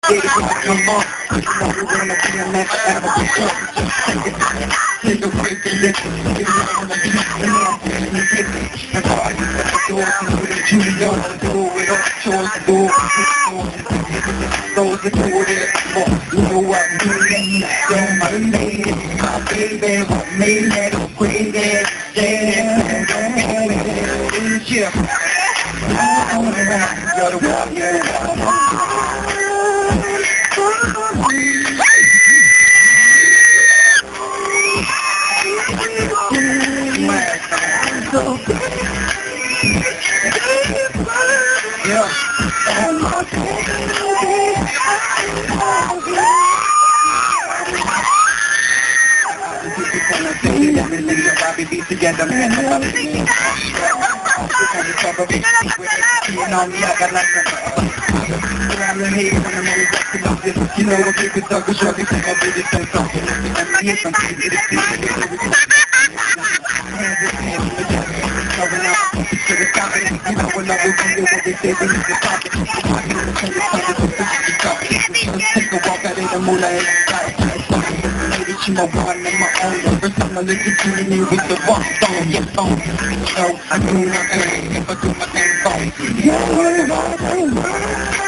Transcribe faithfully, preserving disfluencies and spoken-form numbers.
Get it when I come on. You know we wanna be a man forever. Take a break and listen. You know I'm gonna be a man and you get it. That's all I do. That's all I do. That's all I do. Do it all. Choice to do it. Those that do it. You know what I mean? You're my lady. My baby. My main man. Crazy. Yeah. Yeah. I wanna ride. You're the one. Yeah. Yeah. We be together, man. I'm on me, I got like around the head when I'm always acting like this. You know what people talk about, shorty, think I'll be the same something. I'm here, something, get it, get it, get it, get it. Hands in hands, we're just covering up to the top. You know what I will do, what they say, we need to pop it. I can tell you something, let's take a walk out in the moonlight and start. Lady, she my one and my own. First time I look at you and you with the walk on your phone. So I do my thing, if I do my thing, phone.